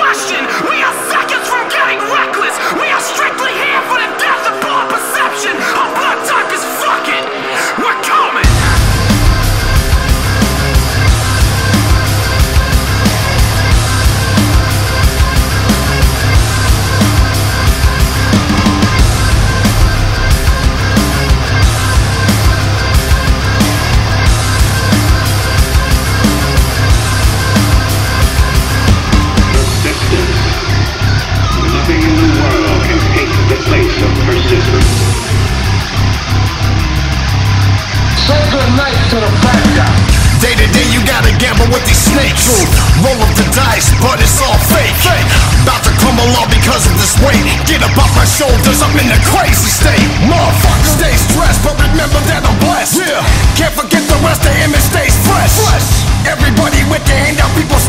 question. We are seconds from getting reckless. We are strictly here for the death of poor perception. Our blood type is fucking. We're coming. Day to day you gotta gamble with these snakes. Roll up the dice, but it's all fake. About to crumble all because of this weight. Get up off my shoulders, I'm in a crazy state. Motherfucker, stay stressed, but remember that I'm blessed. Can't forget the rest, the image stays fresh. Everybody with their hand out, people